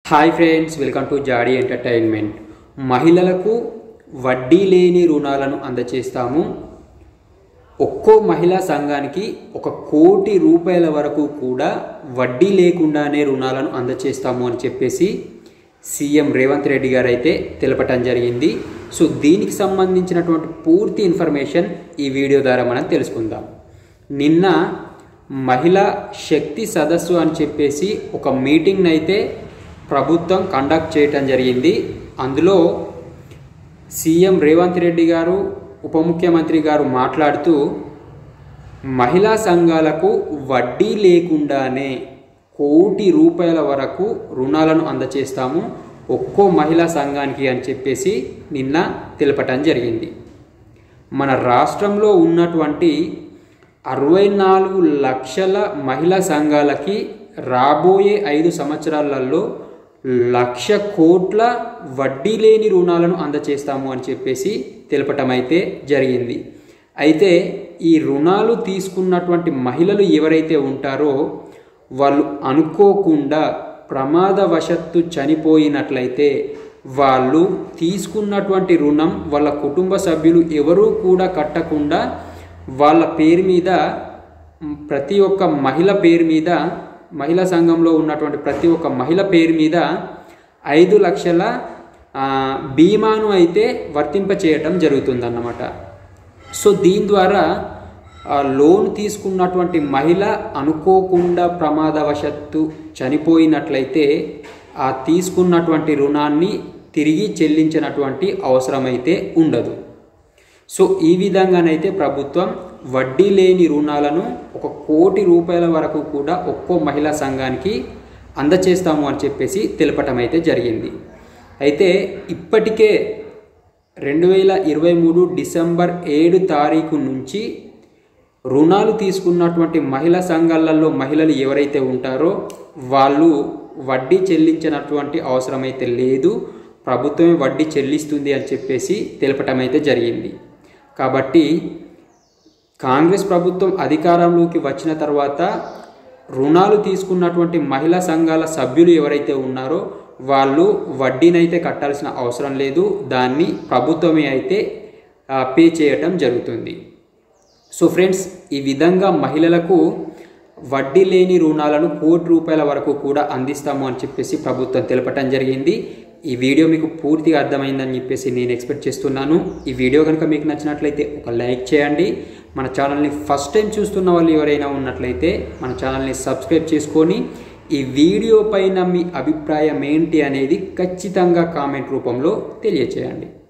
Hi friends, welcome to Jaadi entertainment. మహిళలకు వడ్డీ లేని రుణాలను అందజేస్తాము. ఒక్కో మహిళా సంఘానికి 1 కోటి రూపాయల వరకు కూడా వడ్డీ లేకుండానే రుణాలను అందజేస్తాము అని చెప్పేసి సీఎం రేవంత్ రెడ్డి గారు అయితే తెలపటం జరిగింది. సో దీనికి సంబంధించినటువంటి పూర్తి ఇన్ఫర్మేషన్ ఈ వీడియో ద్వారా మనం తెలుసుకుందాం. నిన్న మహిళా శక్తి సదస్సు అని చెప్పేసి ఒక మీటింగ్ని అయితే ప్రభుత్వం కండక్ట్ చేయటం జరిగింది. అందులో సీఎం రేవంత్ రెడ్డి గారు, ఉప ముఖ్యమంత్రి గారు మాట్లాడుతూ మహిళా సంఘాలకు వడ్డీ లేకుండానే 1 కోటి రూపాయల వరకు రుణాలను అందజేస్తాము ఒక్కో మహిళా సంఘానికి అని చెప్పేసి నిన్న తెలపటం జరిగింది. మన రాష్ట్రంలో ఉన్నటువంటి 64 లక్షల మహిళా సంఘాలకి రాబోయే 5 సంవత్సరాలలో 1,00,000 కోట్ల వడ్డీ లేని రుణాలను అందజేస్తాము అని చెప్పేసి తెలపటం అయితే జరిగింది. అయితే ఈ రుణాలు తీసుకున్నటువంటి మహిళలు ఎవరైతే ఉంటారో వాళ్ళు అనుకోకుండా ప్రమాదవశత్తు చనిపోయినట్లయితే వాళ్ళు తీసుకున్నటువంటి రుణం వాళ్ళ కుటుంబ సభ్యులు ఎవరూ కూడా కట్టకుండా వాళ్ళ పేరు మీద, ప్రతి ఒక్క మహిళ పేరు మీద, మహిళా సంఘంలో ఉన్నటువంటి ప్రతి ఒక్క మహిళ పేరు మీద 5 లక్షల బీమాను అయితే వర్తింపచేయటం జరుగుతుందన్నమాట. సో దీని ద్వారా లోన్ తీసుకున్నటువంటి మహిళ అనుకోకుండా ప్రమాదవశత్తు చనిపోయినట్లయితే ఆ తీసుకున్నటువంటి రుణాన్ని తిరిగి చెల్లించినటువంటి అవసరం అయితే ఉండదు. సో ఈ విధంగానైతే ప్రభుత్వం వడ్డీ లేని రుణాలను 1 కోటి రూపాయల వరకు కూడా ఒక్కో మహిళా సంఘానికి అందజేస్తాము అని చెప్పేసి తెలపటం అయితే జరిగింది. అయితే ఇప్పటికే 2023 డిసెంబర్ 7 తారీఖు నుంచి రుణాలు తీసుకున్నటువంటి మహిళా సంఘాలలో మహిళలు ఎవరైతే ఉంటారో వాళ్ళు వడ్డీ చెల్లించినటువంటి అవసరం అయితే లేదు, ప్రభుత్వమే వడ్డీ చెల్లిస్తుంది అని చెప్పేసి తెలపటం అయితే జరిగింది. కాబట్టి కాంగ్రెస్ ప్రభుత్వం అధికారంలోకి వచ్చిన తర్వాత రుణాలు తీసుకున్నటువంటి మహిళా సంఘాల సభ్యులు ఎవరైతే ఉన్నారో వాళ్ళు వడ్డీనైతే కట్టాల్సిన అవసరం లేదు, దాన్ని ప్రభుత్వమే అయితే పే చేయటం జరుగుతుంది. సో ఫ్రెండ్స్, ఈ విధంగా మహిళలకు వడ్డీ లేని రుణాలను 1 కోటి రూపాయల వరకు కూడా అందిస్తాము అని చెప్పేసి ప్రభుత్వం తెలపటం జరిగింది. ఈ వీడియో మీకు పూర్తిగా అర్థమైందని చెప్పేసి నేను ఎక్స్పెక్ట్ చేస్తున్నాను. ఈ వీడియో కనుక మీకు నచ్చినట్లయితే ఒక లైక్ చేయండి. మన ఛానల్ని ఫస్ట్ టైం చూస్తున్న వాళ్ళు ఎవరైనా ఉన్నట్లయితే మన ఛానల్ని సబ్స్క్రైబ్ చేసుకొని ఈ వీడియో పైన మీ అభిప్రాయం ఏంటి అనేది ఖచ్చితంగా కామెంట్ రూపంలో తెలియచేయండి.